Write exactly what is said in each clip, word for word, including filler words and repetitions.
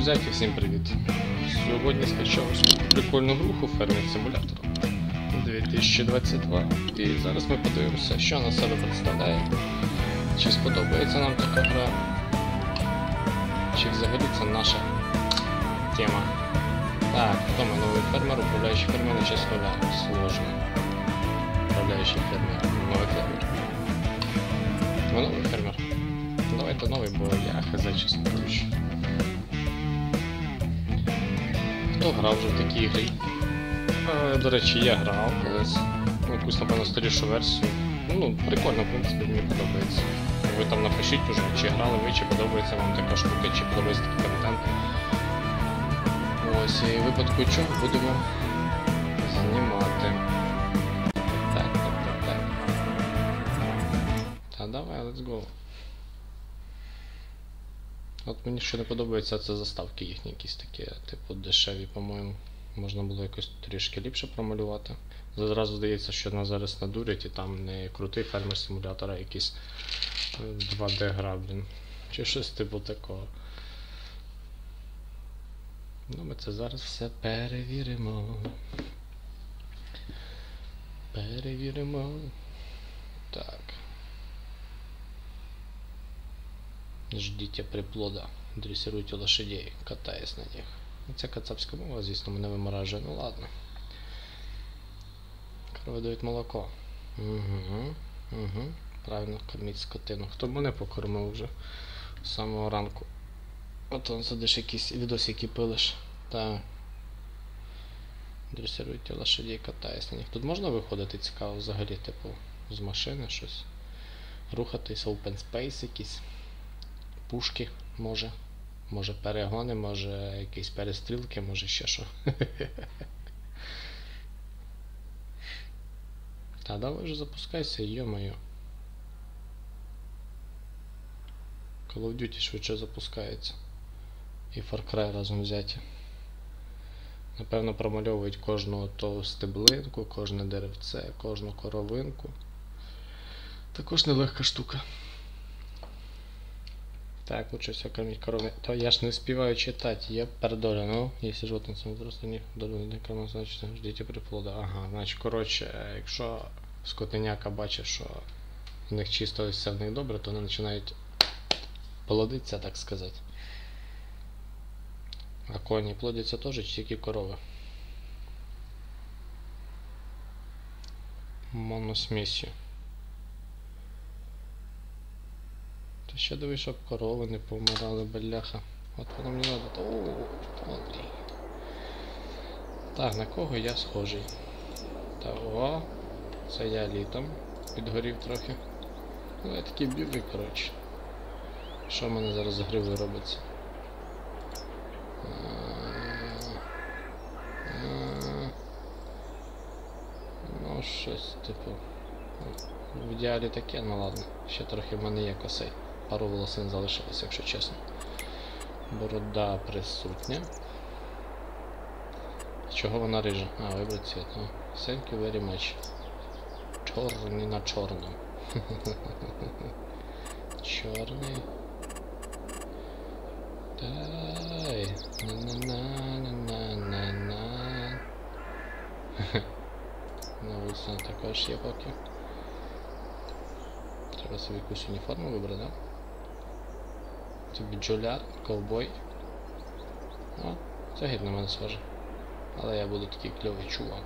Друзяки, всім привіт! Сьогодні скачав прикольну гру Фермер Симулятор дві тисячі двадцять два. І зараз ми подивимося, що вона себе представляє. Чи сподобається нам така гра, чи взагалі це наша тема. Так, хто ми новий фермер, управляючий фермер на час нуля. Сложно. Управляючий фермер, новий фермер. Ми новий фермер. Давайте новий, бо я хз, чесно кажучи. Хто грав вже в такі ігри? Е, до речі, я грав колись. Якусь, напевно, старішу версію. Ну, прикольно, в принципі, мені подобається. Ви там напишіть уже, чи грали ви, чи подобається вам така штука, чи подобається такий контент. Ось, і в випадку чого будемо знімати. Так, так, так, так. Та давай, let's go. От мені ще не подобається, це заставки їхні якісь такі, типу, дешеві, по-моєму. Можна було якось трішки ліпше промалювати. Зразу здається, що нас зараз надурять і там не крутий фермер симулятор, а якийсь два де гра, блін. Чи щось типу такого. Ну, ми це зараз все перевіримо. Перевіримо. Так. Ждите приплода, дрессируйте лошадей, катаясь на них. Ця кацапська мова, звісно, мене виморажує, ну ладно. Корови дають молоко. Угу, угу. Правильно, корміть скотину. Хто мене покормив вже з самого ранку? От он сидиш якісь відосики пилиш. Та дресируйте лошадей, катаясь на них. Тут можна виходити, цікаво взагалі, типу, з машини щось. Рухатись, open space якийсь. Пушки, може, може перегони, може якісь перестрілки, може ще що. Та давай вже запускайся, йо-моє. Call of Duty швидше запускається. І Far Cry разом взяті. Напевно, промальовують кожну то стеблинку, кожне деревце, кожну коровинку. Також нелегка штука. Так, лучше все кормить коровы. То я ж не успеваю читать, я пердоля, ну, если животные просто не вдовольні корму, значить ждите приплода. Ага, значить, коротше, якщо скотиняка бачить, що в них чисто все в них добре, то вони починають плодитися, так сказати. А коні плодяться теж, чи тільки корови? Моносмісію. Та ще дивись, щоб корови не помирали, бляха. От воно мені треба. Ооо, блін. Так, на кого я схожий? Та о, це я літом підгорів трохи. Ну я такий білий, коротше. Що в мене зараз з гривою робиться? Ну щось типу. В ідеалі таке, ну ладно. Ще трохи в мене є косий. Пару волосин залишилось, якщо чесно. Борода присутня. Чого вона рижа? А, вибрати цвіт. Oh, thank you very much. Чорний на чорному. Чорний. Дай. На-на-на-на-на-на-на. На вулиці також є поки. Треба собі якусь уніформу вибрати, да? Це бджоляр, ковбой. О, це геть на мене схоже. Але я буду такий кльовий чувак.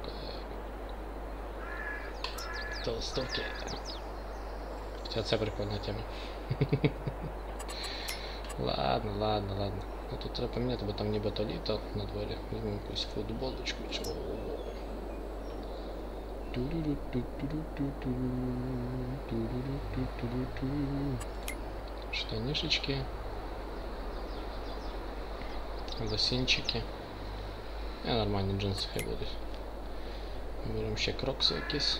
Толстовки. Хоча це прикольна тема. Ладно, ладно, ладно. Ну тут треба поміняти, бо там нібито літо на дворі. Візьмемо якусь футболочку. Штанишечки, лосінчики. А нормальні джинси хай будуть. Беремо ще крокси якісь.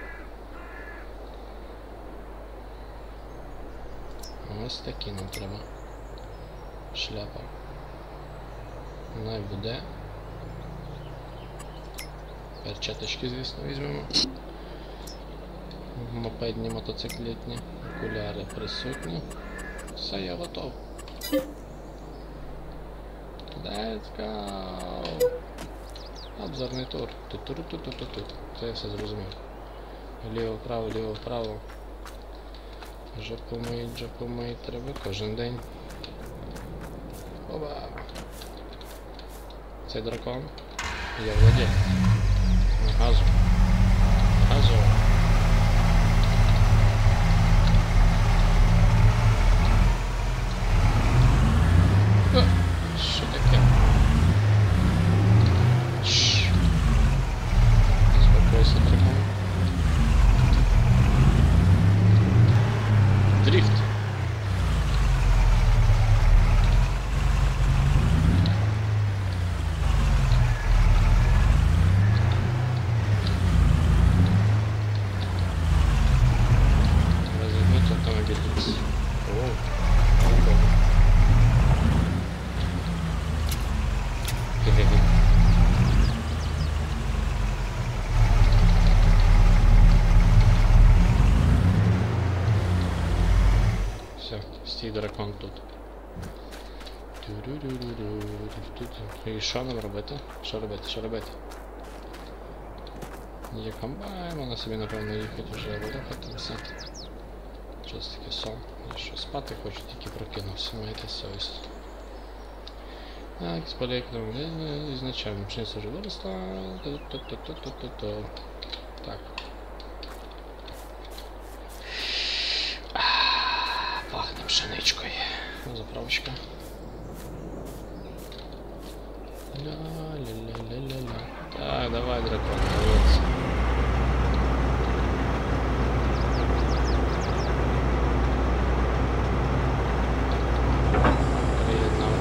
Ось такі нам треба. Шляпа. Най буде. Перчаточки, звісно, візьмемо. Мопедні, мотоциклетні. Окуляри присутні. Все, я готов. Let's go! Обзорний тур. Тут-тут-тут-тут-тут. Це я все зрозумів. Ліво-право, ліво-право. Жопу мить, жопу мить, треба кожен день. Оба! Цей дракон. Я владелец. Газу. Газу. О, що таке? Шшш. Заспокойся, дракон. Дрифт. Развернуть автомобиль. О, прикольно. Хе-хе-хе. Все, стій дракон тут. І що нам робити? Що робити? Що робити? Є комбайн, вона собі напевно їхати вже вилухати все. Щось таке сон. Я що, спати хочу, тільки прокинувся, маєте совість. Так, з поляком ізначально пшениця вже виросла. Так. Пахне пшеничкою. Заправочка. Ля-ля-ля-ля-ля-ля. Так, давай, дракон, молодець. Приєднав.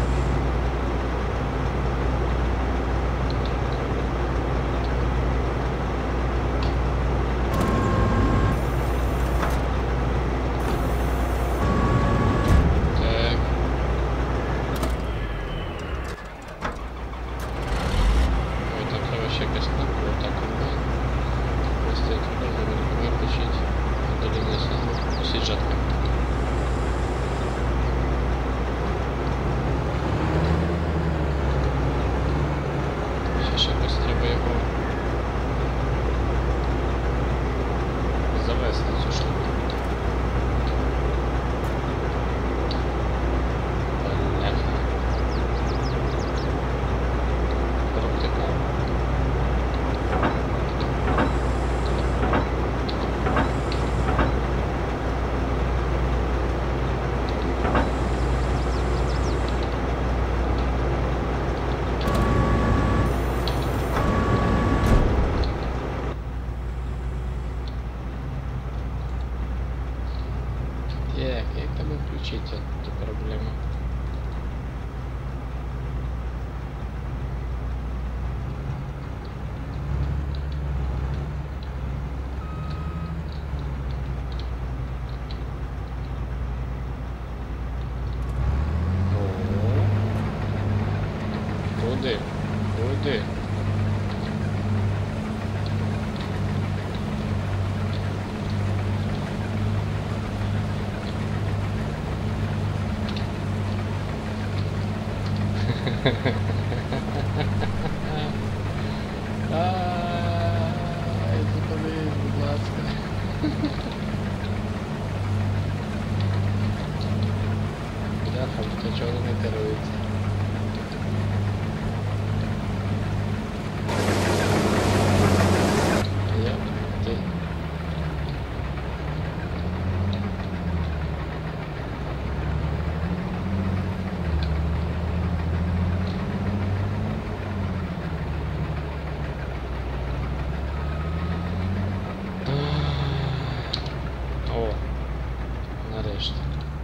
Так. Ой, там треба ще якась кнопка, отак комбайн. Просто як можна виключити. Долінний сон. Носить жатка. Ще ж якось треба його завести цю штуку. Бляха. Провтикав. Як, як тебе включити цю проблему? Куди? Куди? Ай, зупинись, будь ласка. Бляха, нічого не керується. Йоп, ти. О, нарешті.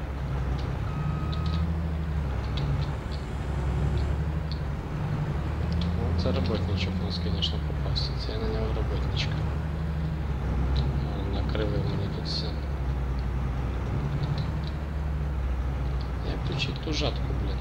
Ну, це роботничок у нас, звісно, попався. Це я на нього роботничка. Накривив мені тут все. Як включити ту жатку, блядь?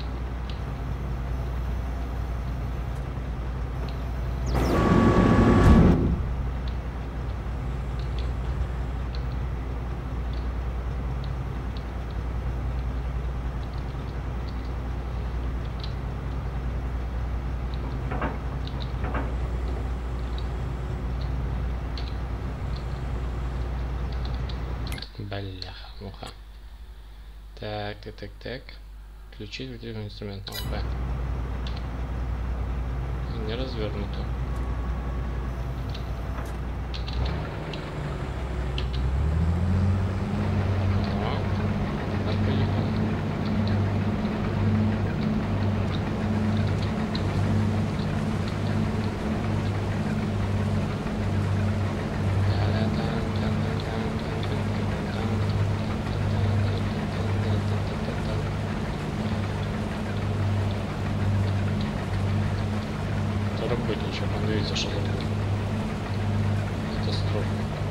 Бляха, муха. Так, так, так, так. Включить выделенный инструмент. О, Б. Не развернуто. О, так поехал. Робить нічого, дивіться, що зробив. Катастрофа.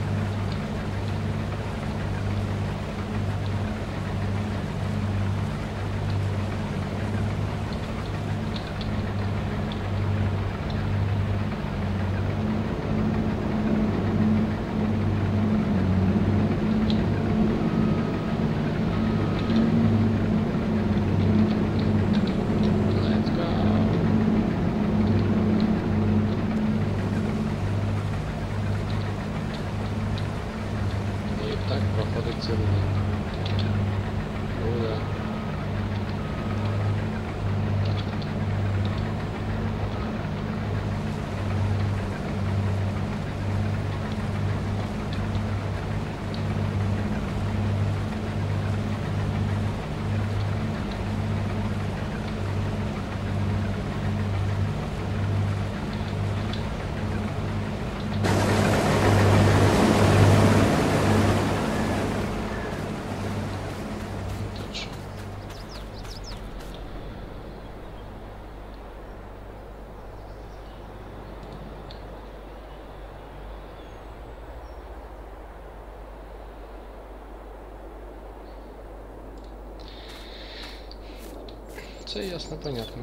Так проходить цілий день. Буде. Це ясно, понятно.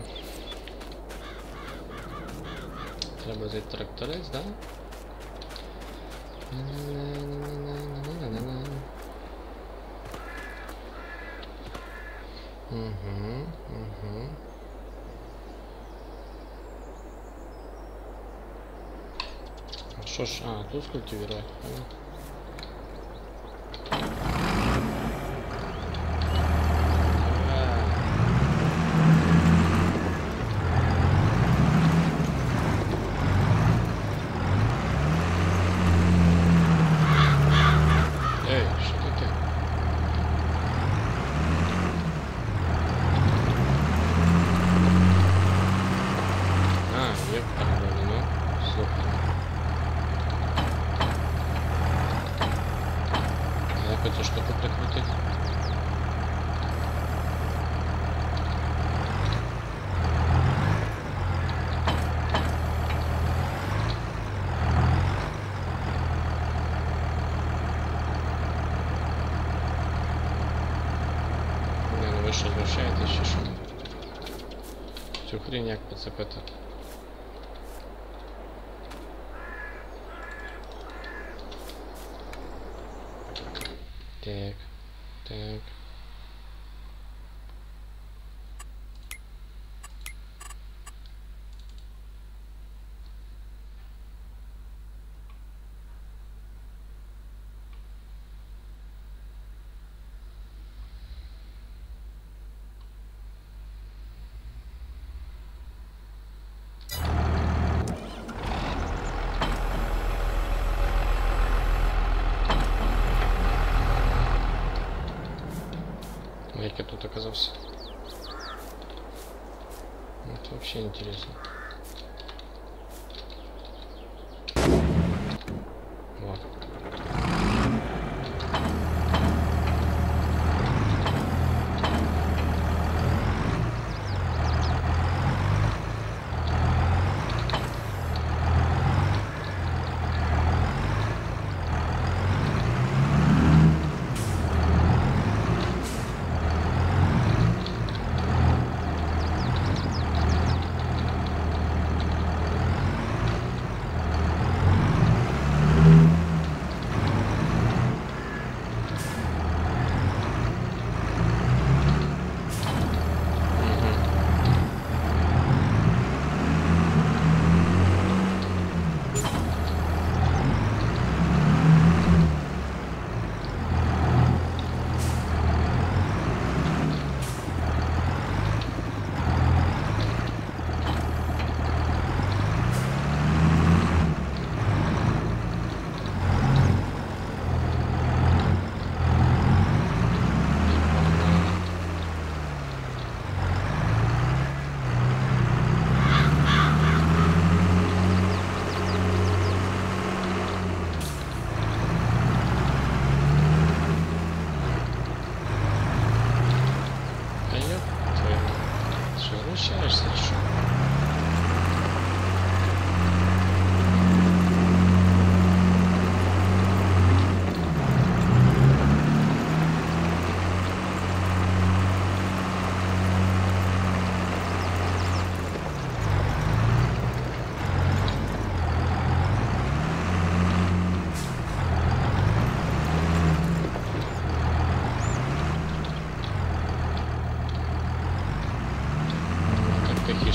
Треба взяти тракторець, да? Угу, угу. А що ж, а, тут скультивировать, понятно. Эту штуку прикрутить. Не, ну ви що знущаєтесь чи що? Цю хрінь як поцепити? Так, так. Як я тут оказался? Это вообще интересно. Вот.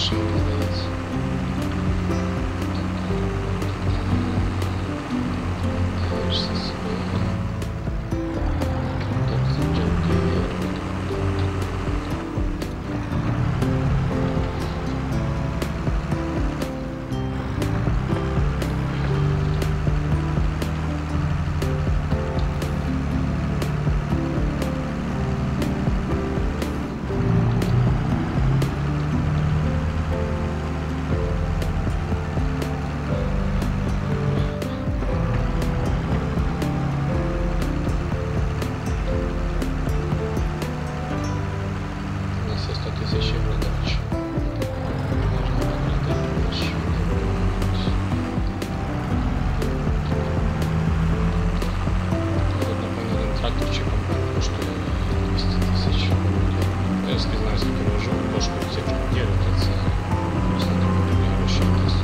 більше, мені здається. Дивишся собі. Тут завдяки. У нас є сто тисяч євро, до речі. Можна виглядати, що не будуть. Тут, напевно, один тракторчик комбайн коштує двісті тисяч. Я не знаю, скільки може коштують ці трактори, то це просто не гроші якісь.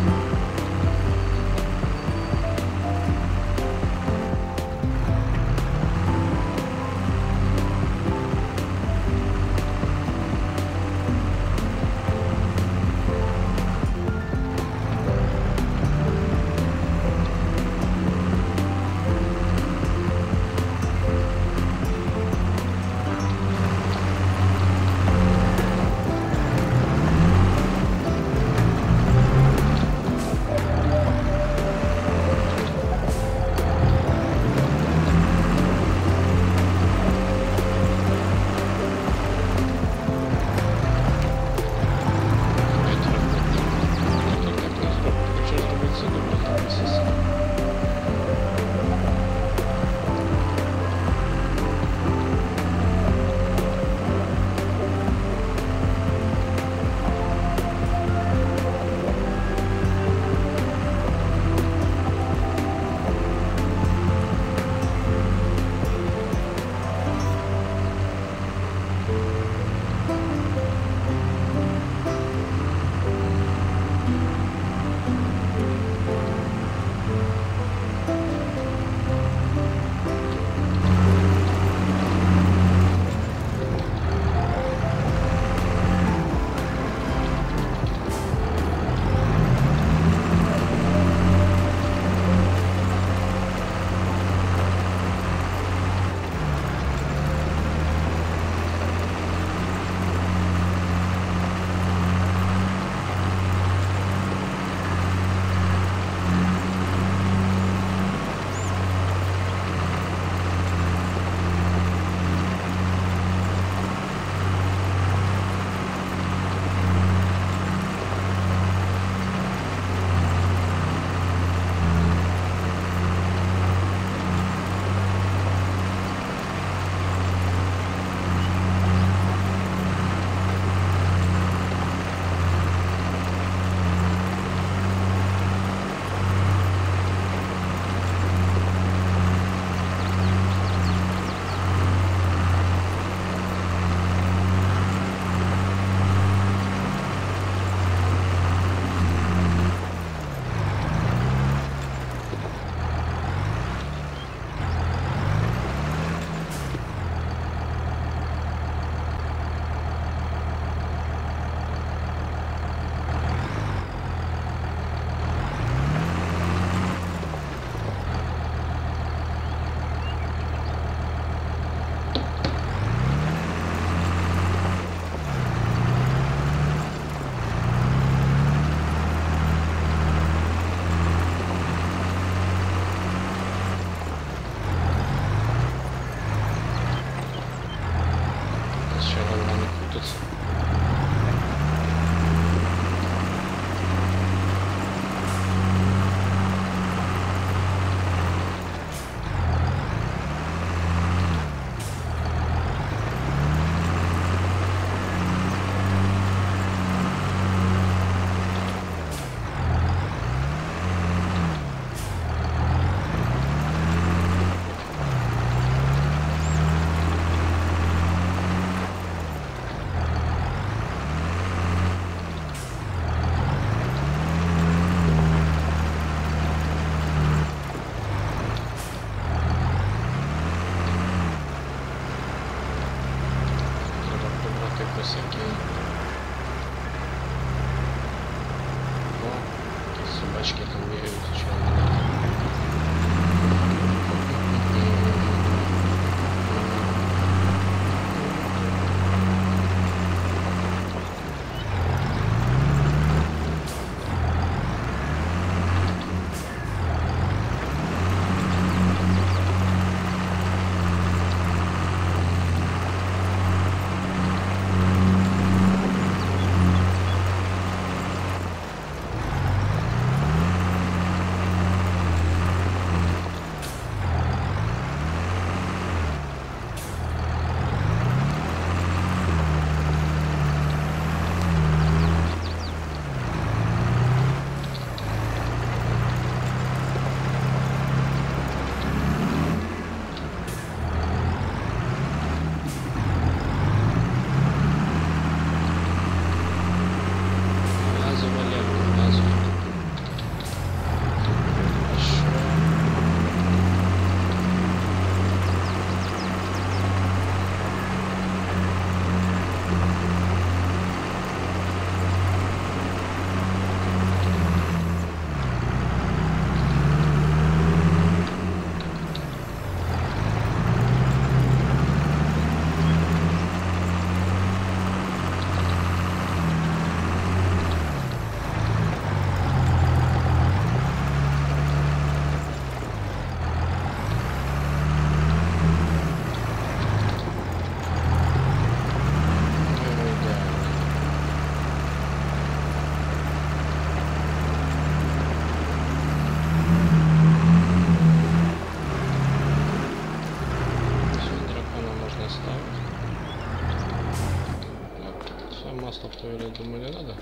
масло в туалет, думаю, не надо.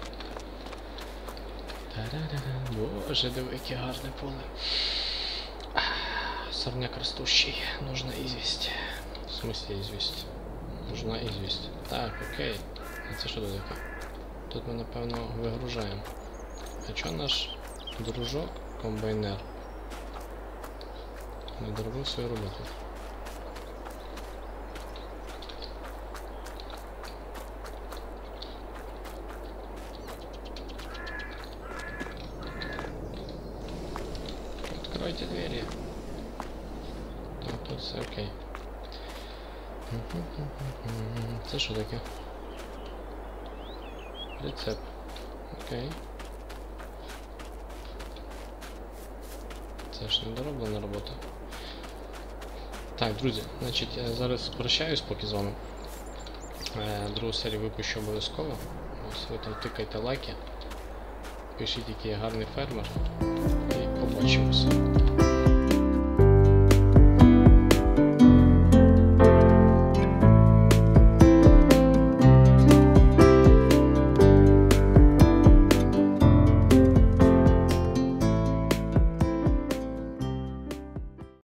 Та-ра-ра-ра. Боже, диви, яке гарне поле. Сорняк растущий, нужна известь. В смысле известь? Нужна известь. Так, окей. А це що тут таке? Тут ми, напевно, вигружаємо. А чо наш дружок, комбайнер, не доробив свою роботу? Откройте двери. Так, тут все окей. Це що таке? Рецепт. Окей. Це ж не дороблена робота. Так, друзі, значить, я зараз прощаюсь поки з вами. Е, другу серію випущу обов'язково. Ось ви там тикайте лайки. Пишіть, який я гарний фермер. І побачимося.